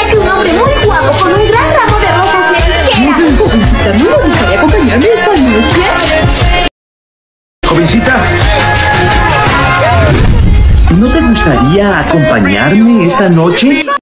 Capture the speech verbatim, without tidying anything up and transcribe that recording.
que un hombre muy guapo con un gran ramo de rosas me dijera. No sé, jovencita, ¿no me gustaría acompañarme esta noche? Jovencita, ¿no te gustaría acompañarme esta noche?